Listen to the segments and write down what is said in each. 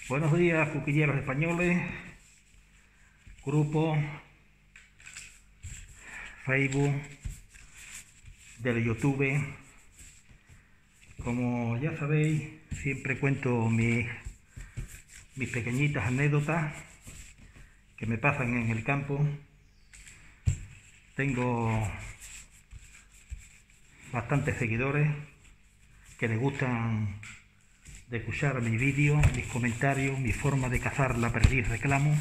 Buenos días, cuquilleros españoles, grupo, Facebook, del YouTube. Como ya sabéis, siempre cuento mis pequeñitas anécdotas que me pasan en el campo. Tengo bastantes seguidores que les gustan de escuchar mis vídeos, mis comentarios, mi forma de cazar la perdiz reclamo.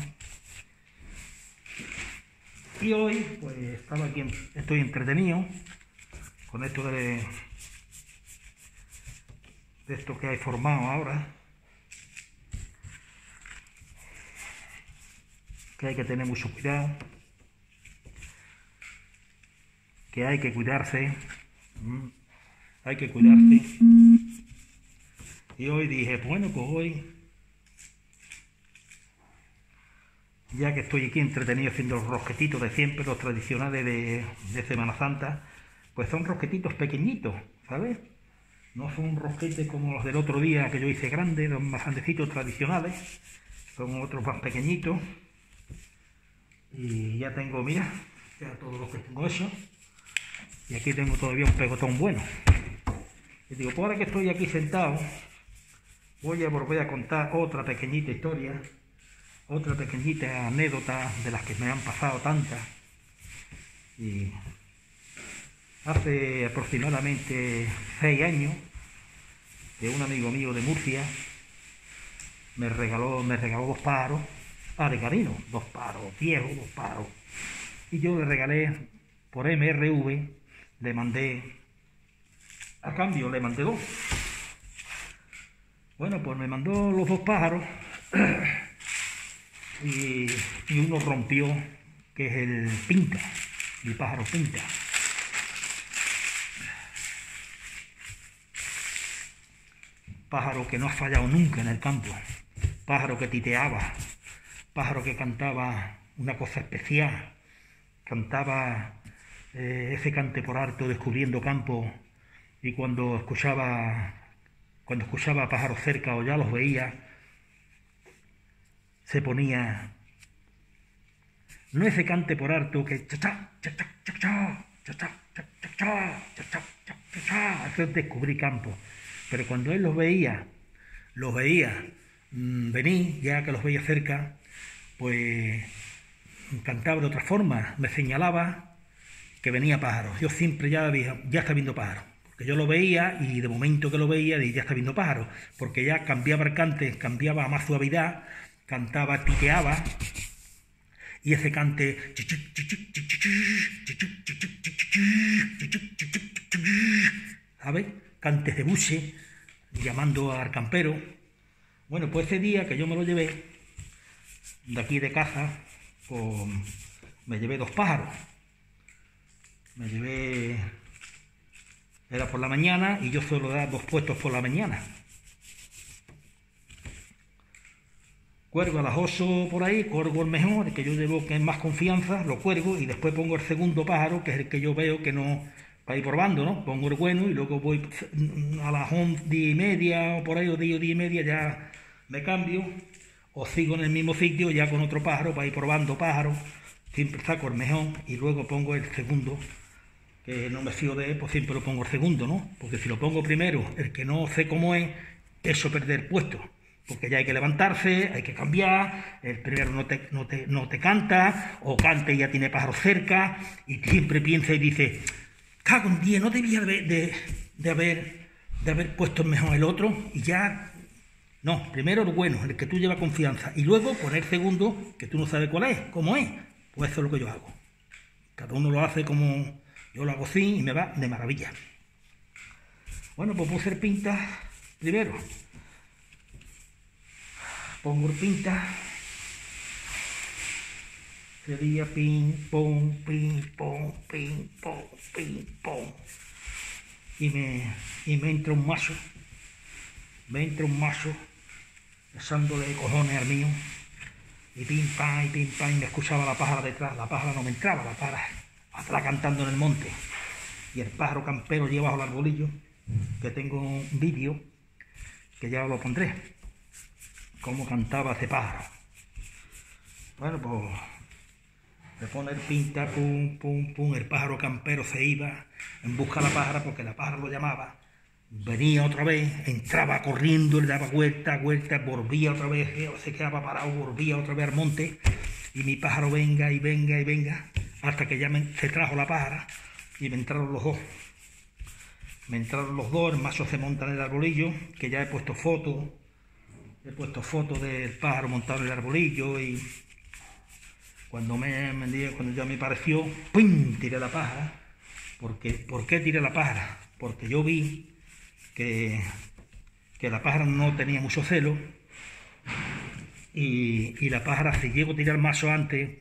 Y hoy pues estaba aquí, estoy entretenido con esto de esto que he formado ahora, que hay que tener mucho cuidado, que hay que cuidarse, hay que cuidarse. Y hoy dije, bueno, pues hoy, ya que estoy aquí entretenido haciendo los rosquetitos de siempre, los tradicionales de Semana Santa, pues son rosquetitos pequeñitos, ¿sabes? No son rosquetes como los del otro día que yo hice grandes, los más grandecitos tradicionales, son otros más pequeñitos. Y ya tengo, mira, ya todos los que tengo hechos. Y aquí tengo todavía un pegotón bueno. Y digo, pues ahora que estoy aquí sentado, voy a volver a contar otra pequeñita historia, otra pequeñita anécdota de las que me han pasado tantas. Y hace aproximadamente 6 años, que un amigo mío de Murcia me regaló 2 pájaros, aregarinos, 2 pájaros viejos, 2 pájaros. Y yo le regalé por MRV, le mandé, a cambio le mandé 2. Bueno, pues me mandó los 2 pájaros y uno rompió, que es el pinta, mi pájaro pinta. Pájaro que no ha fallado nunca en el campo, pájaro que titeaba, pájaro que cantaba una cosa especial, cantaba ese cante por harto descubriendo campo, y cuando escuchaba pájaros cerca o ya los veía, se ponía, no ese cante por harto que eso es descubrir campo, pero cuando él los veía venir, ya que los veía cerca, pues cantaba de otra forma, me señalaba que venía pájaros. Yo siempre ya está viendo pájaros, porque yo lo veía y de momento que lo veía ya está viendo pájaros, porque ya cambiaba el cante, cambiaba a más suavidad, cantaba, titeaba, y ese cante, ¿sabes? Cantes de buche, llamando al campero. Bueno, pues ese día que yo me lo llevé de aquí de casa, pues me llevé 2 pájaros. Me llevé, era por la mañana y yo suelo dar 2 puestos por la mañana. Cuelgo a las 8 por ahí, cuelgo el mejor, el que yo llevo que es más confianza, lo cuelgo y después pongo el segundo pájaro, que es el que yo veo que no, para ir probando, ¿no? Pongo el bueno y luego voy a las 10:30 o por ahí, o 10:30 ya me cambio, o sigo en el mismo sitio ya con otro pájaro para ir probando pájaros. Siempre saco el mejor y luego pongo el segundo, que no me fío de él, pues siempre lo pongo el segundo, ¿no? Porque si lo pongo primero, el que no sé cómo es, eso perder puesto. Porque ya hay que levantarse, hay que cambiar, el primero no te canta, o canta y ya tiene pájaros cerca, y siempre piensa y dice, cago en 10, no debía de haber puesto mejor el otro, y ya, no, primero lo bueno, el que tú llevas confianza, y luego poner segundo, que tú no sabes cuál es, cómo es, pues eso es lo que yo hago. Cada uno lo hace como yo lo hago así, y me va de maravilla. Bueno, pues puse el pinta primero. Pongo el pinta, sería ping, pong, ping, pong, ping, pong, ping, pong. Y me entra un mazo, echándole cojones al mío, y pim, pam, y me escuchaba la pájara detrás, la pájara no me entraba, la pájara atrás cantando en el monte. Y el pájaro campero lleva bajo el arbolillo, que tengo un vídeo, que ya lo pondré. cómo cantaba ese pájaro. Bueno, pues de poner pinta, pum, pum, pum, el pájaro campero se iba en busca de la pájara porque la pájara lo llamaba. Venía otra vez, entraba corriendo, le daba vuelta, volvía otra vez, se quedaba parado, volvía otra vez al monte, y mi pájaro venga y venga y venga, hasta que ya se trajo la pájara y me entraron los dos. Me entraron los dos, el macho se monta en el arbolillo, que ya he puesto fotos del pájaro montado en el arbolillo, y cuando ya me pareció, ¡pum!, tiré la pájara. ¿Por qué tiré la pájara? Porque yo vi que la pájara no tenía mucho celo, y la pájara, si llego a tirar el mazo antes,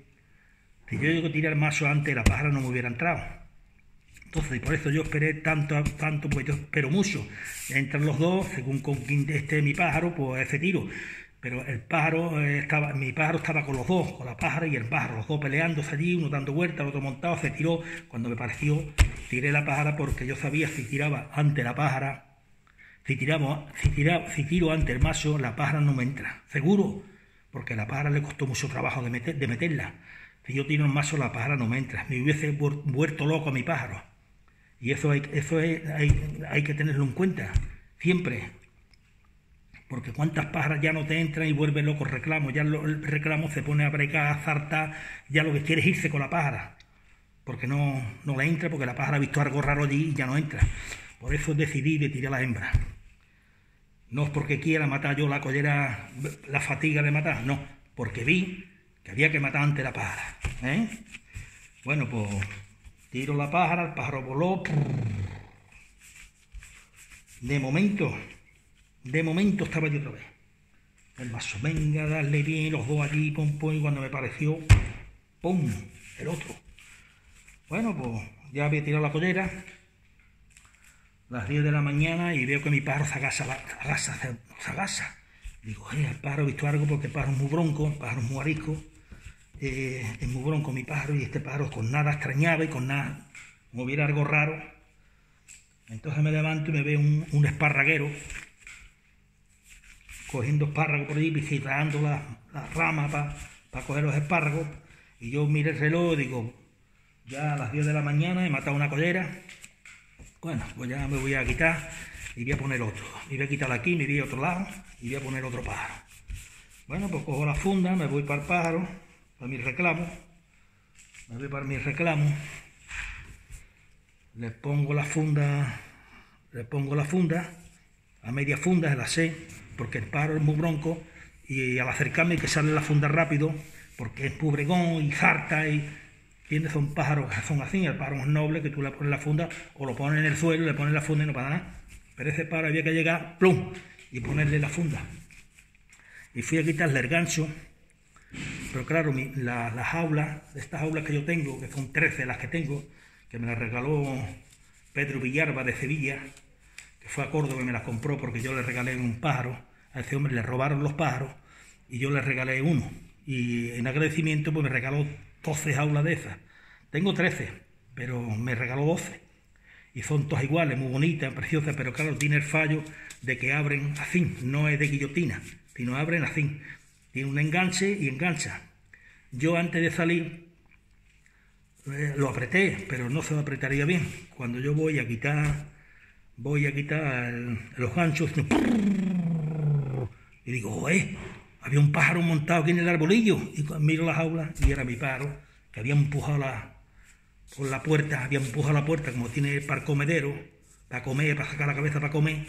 la pájara no me hubiera entrado. Entonces, por eso yo esperé tanto, porque yo espero mucho. Entran los dos, según con quien esté mi pájaro, pues ese tiro. Pero mi pájaro estaba con los dos, con la pájara y el pájaro, los dos peleándose allí, uno dando vueltas, el otro montado, se tiró. Cuando me pareció, tiré la pájara, porque yo sabía si tiraba ante la pájara, si tiro ante el macho, la pájara no me entra, seguro, porque a la pájara le costó mucho trabajo de meterla. Si yo tiro el macho, la pájara no me entra, me hubiese vuelto loco a mi pájaro. Y eso hay que tenerlo en cuenta, siempre. Porque cuántas pájaras ya no te entran y vuelven loco el reclamo. Ya el reclamo se pone a brecar, a zartar, ya lo que quiere es irse con la pájara. Porque no le entra, porque la pájara ha visto algo raro allí y ya no entra. Por eso decidí de tirar la hembra. No es porque quiera matar yo la collera, la fatiga de matar, no. Porque vi que había que matar antes la pájara. Bueno, pues tiro la pájara, el pájaro voló. De momento estaba yo otra vez. El mazo, venga, darle bien, los dos allí, pum, pum, y cuando me pareció, pum, el otro. Bueno, pues ya había tirado la collera, las 10 de la mañana, y veo que mi pájaro se agacha. Digo, el pájaro ha visto algo, porque el pájaro es muy bronco, el pájaro es muy arisco, es muy bronco mi pájaro, y este pájaro con nada extrañaba y con nada, como hubiera algo raro. Entonces me levanto y me veo un esparraguero cogiendo espárragos por ahí, visitando las ramas para coger los espárragos, y yo miré el reloj y digo, ya a las 10 de la mañana he matado una collera. Bueno, pues ya me voy a quitar y voy a poner otro. Me voy a quitar aquí, me voy a otro lado y voy a poner otro pájaro. Bueno, pues cojo la funda, me voy para el pájaro, para mi reclamo. Le pongo la funda, a media funda, se la sé, porque el pájaro es muy bronco, y al acercarme hay que sale la funda rápido, porque es pubregón y zarta, y son pájaros que son así. El pájaro es noble, que tú le pones la funda, o lo pones en el suelo, le pones la funda y no pasa nada. Pero ese pájaro había que llegar, plum, y ponerle la funda. Y fui a quitarle el gancho, pero claro, las jaulas, estas jaulas que yo tengo, que son 13 las que tengo, que me las regaló Pedro Villarba de Sevilla, que fue a Córdoba y me las compró porque yo le regalé un pájaro. A ese hombre le robaron los pájaros y yo le regalé uno. Y en agradecimiento pues me regaló 12 jaulas de esas. Tengo 13, pero me regaló 12. Y son todas iguales, muy bonitas, preciosas, pero claro, tiene el fallo de que abren así, no es de guillotina, sino abren así. Tiene un enganche y engancha. Yo antes de salir lo apreté, pero no se lo apretaría bien. Cuando yo voy a quitar los ganchos, y digo, había un pájaro montado aquí en el arbolillo, y miro la jaula y era mi pájaro, que había empujado por la puerta, como tiene para el comedero, para comer, para sacar la cabeza para comer.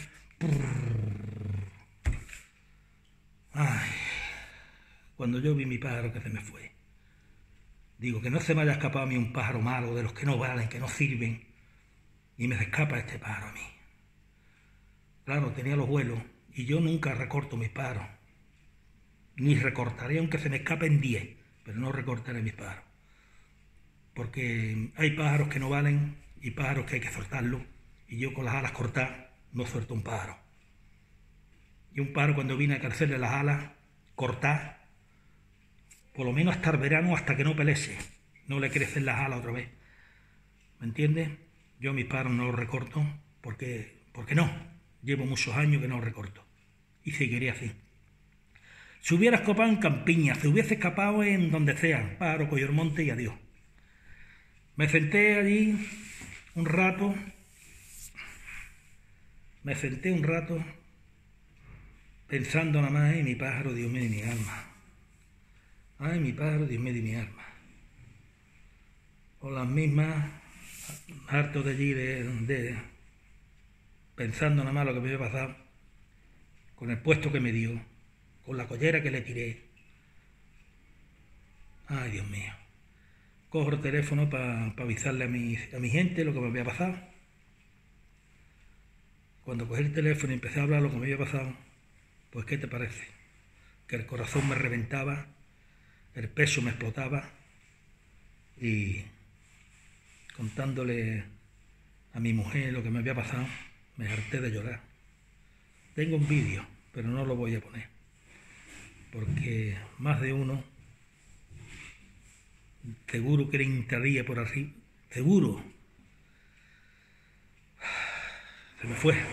Ay, cuando yo vi mi pájaro, que se me fue. Digo, que no se me haya escapado a mí un pájaro malo, de los que no valen, que no sirven, y me escapa este pájaro a mí. Claro, tenía los vuelos, y yo nunca recorto mis pájaros. Ni recortaré, aunque se me escapen 10, pero no recortaré mis pájaros. Porque hay pájaros que no valen y pájaros que hay que soltarlos, y yo con las alas cortadas no suelto un pájaro. Y un pájaro, cuando vine a crecerle las alas cortadas, por lo menos hasta el verano, hasta que no pelece, no le crecen las alas otra vez. ¿Me entiendes? Yo mis pájaros no los recorto porque no. Llevo muchos años que no los recorto y seguiré así. Se hubiera escapado en campiña, se hubiese escapado en donde sea, pájaro, cogió el monte y adiós. Me senté allí un rato, pensando nada más, ay, mi pájaro, Dios mío, de mi alma. Ay, mi pájaro, Dios mío, de mi alma. Con las mismas, harto de allí, pensando nada más lo que me había pasado, con el puesto que me dio, con la collera que le tiré. Ay, Dios mío. Cojo el teléfono para avisarle a mi gente lo que me había pasado. Cuando cogí el teléfono y empecé a hablar lo que me había pasado, pues ¿qué te parece? Que el corazón me reventaba, el pecho me explotaba y contándole a mi mujer lo que me había pasado, me harté de llorar. Tengo un vídeo, pero no lo voy a poner, porque más de uno seguro que le entraría por arriba, seguro. Se me fue.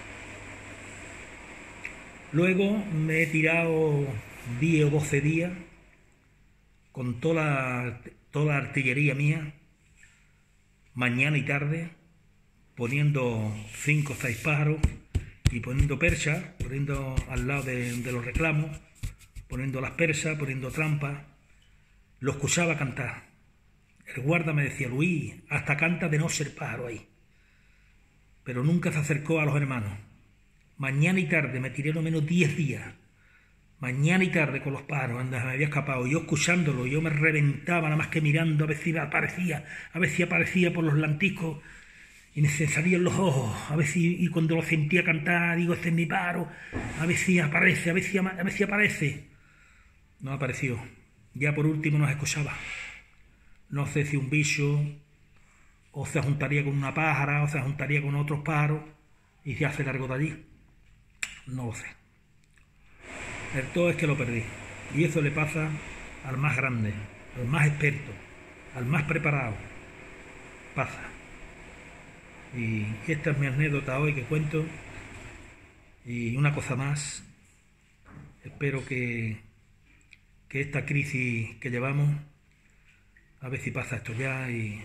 Luego me he tirado 10 o 12 días con toda la artillería mía, mañana y tarde, poniendo 5 o 6 pájaros y poniendo perchas, poniendo al lado de los reclamos, poniendo las persas, poniendo trampas. Lo escuchaba cantar. El guarda me decía, Luis, hasta canta de no ser pájaro ahí. Pero nunca se acercó a los hermanos. Mañana y tarde me tiré no menos 10 días. Mañana y tarde con los pájaros, anda, me había escapado. Yo escuchándolo, yo me reventaba nada más que mirando a ver si aparecía por los lantiscos y me se salían los ojos, a ver si, y cuando lo sentía cantar, digo, este es mi pájaro, a ver si aparece, a ver si aparece. No apareció. Ya por último nos escuchaba. No sé si un bicho, o se juntaría con una pájara, o se juntaría con otros pájaros y se hace largo de allí. No lo sé. El todo es que lo perdí. Y eso le pasa al más grande, al más experto, al más preparado. Pasa. Y esta es mi anécdota hoy que cuento. Y una cosa más. Espero que esta crisis que llevamos, a ver si pasa esto ya y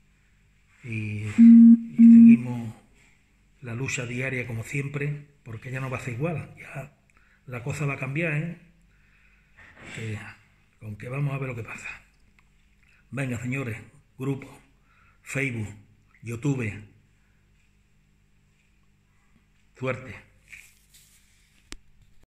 seguimos la lucha diaria como siempre, porque ya no va a ser igual, ya la cosa va a cambiar, aunque vamos a ver lo que pasa. Venga, señores, grupo, Facebook, YouTube, suerte.